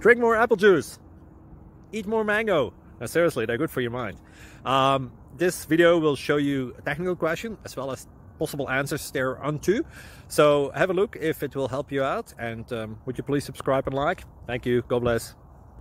Drink more apple juice. Eat more mango. No, seriously, they're good for your mind. This video will show you a technical question as well as possible answers thereunto. So have a look if it will help you out, and would you please subscribe and like? Thank you. God bless.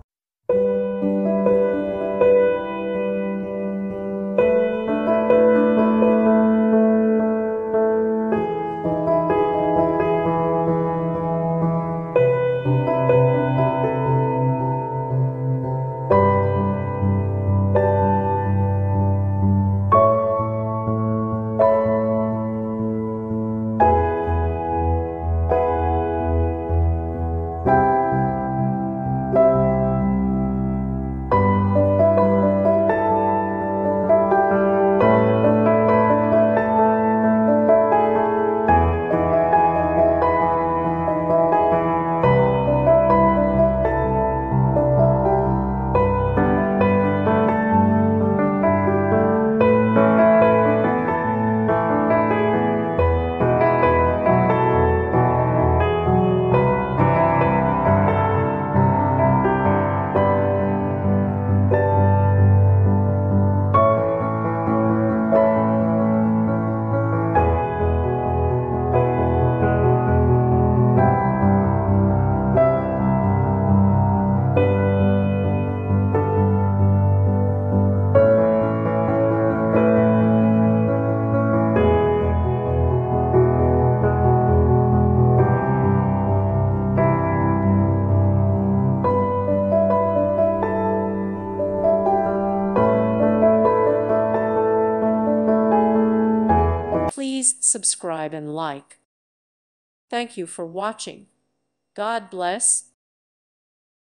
Please subscribe and like. Thank you for watching. God bless.